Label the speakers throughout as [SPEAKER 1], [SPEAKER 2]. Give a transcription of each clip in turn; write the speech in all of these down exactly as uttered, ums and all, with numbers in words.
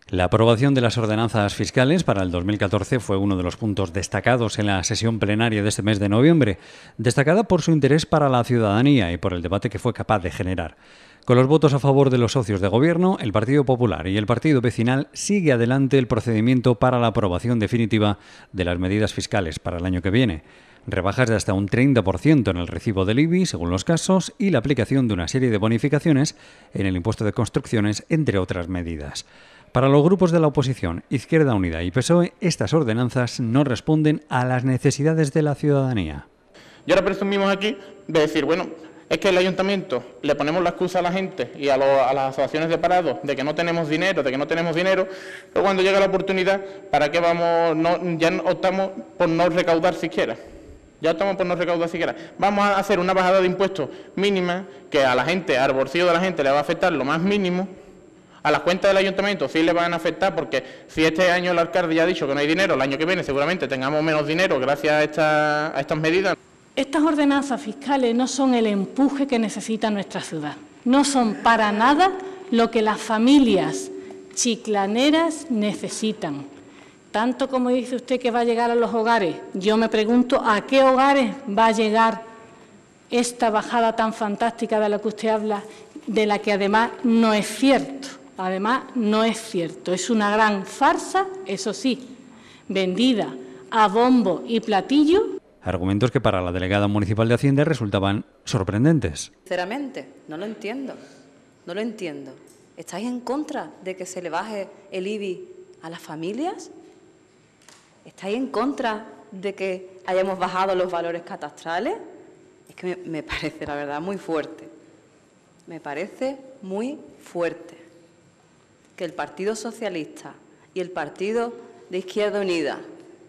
[SPEAKER 1] La aprobación de las ordenanzas fiscales para el dos mil catorce fue uno de los puntos destacados en la sesión plenaria de este mes de noviembre, destacada por su interés para la ciudadanía y por el debate que fue capaz de generar. Con los votos a favor de los socios de gobierno, el Partido Popular y el Partido Vecinal sigue adelante el procedimiento para la aprobación definitiva de las medidas fiscales para el año que viene. Rebajas de hasta un treinta por ciento en el recibo del I B I, según los casos, y la aplicación de una serie de bonificaciones en el impuesto de construcciones, entre otras medidas. Para los grupos de la oposición, Izquierda Unida y P S O E, estas ordenanzas no responden a las necesidades de la ciudadanía.
[SPEAKER 2] Y ahora presumimos aquí de decir, bueno, es que el ayuntamiento le ponemos la excusa a la gente y a, lo, a las asociaciones de parados de que no tenemos dinero, de que no tenemos dinero, pero cuando llega la oportunidad, ¿para qué vamos? No, ya optamos por no recaudar siquiera. Ya optamos por no recaudar siquiera. Vamos a hacer una bajada de impuestos mínima que a la gente, al bolsillo de la gente le va a afectar lo más mínimo. A las cuentas del ayuntamiento sí le van a afectar porque si este año el alcalde ya ha dicho que no hay dinero, el año que viene seguramente tengamos menos dinero gracias a, esta, a estas medidas.
[SPEAKER 3] Estas ordenanzas fiscales no son el empuje que necesita nuestra ciudad. No son para nada lo que las familias chiclaneras necesitan. Tanto como dice usted que va a llegar a los hogares, yo me pregunto a qué hogares va a llegar esta bajada tan fantástica de la que usted habla, de la que además no es cierto. Además, no es cierto. Es una gran farsa, eso sí, vendida a bombo y platillo.
[SPEAKER 1] Argumentos que para la delegada municipal de Hacienda resultaban sorprendentes.
[SPEAKER 4] Sinceramente, no lo entiendo. No lo entiendo. ¿Estáis en contra de que se le baje el I B I a las familias? ¿Estáis en contra de que hayamos bajado los valores catastrales? Es que me, me parece, la verdad, muy fuerte. Me parece muy fuerte que el Partido Socialista y el Partido de Izquierda Unida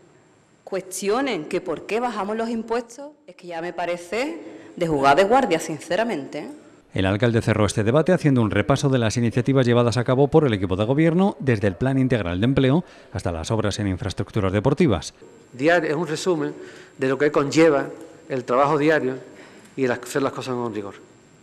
[SPEAKER 4] cuestionen que por qué bajamos los impuestos, es que ya me parece de jugar de guardia, sinceramente, ¿eh?
[SPEAKER 1] El alcalde cerró este debate haciendo un repaso de las iniciativas llevadas a cabo por el equipo de gobierno, desde el Plan Integral de Empleo hasta las obras en infraestructuras deportivas.
[SPEAKER 5] Diario es un resumen de lo que conlleva el trabajo diario y el hacer las cosas con rigor.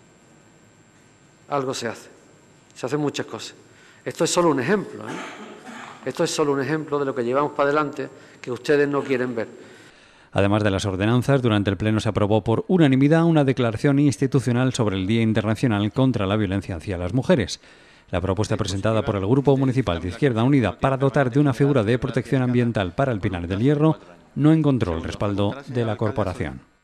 [SPEAKER 5] Algo se hace, se hacen muchas cosas. Esto es solo un ejemplo, ¿eh? Esto es solo un ejemplo de lo que llevamos para adelante que ustedes no quieren ver.
[SPEAKER 1] Además de las ordenanzas, durante el Pleno se aprobó por unanimidad una declaración institucional sobre el Día Internacional contra la Violencia hacia las Mujeres. La propuesta presentada por el Grupo Municipal de Izquierda Unida para dotar de una figura de protección ambiental para el Pinar del Hierro no encontró el respaldo de la corporación.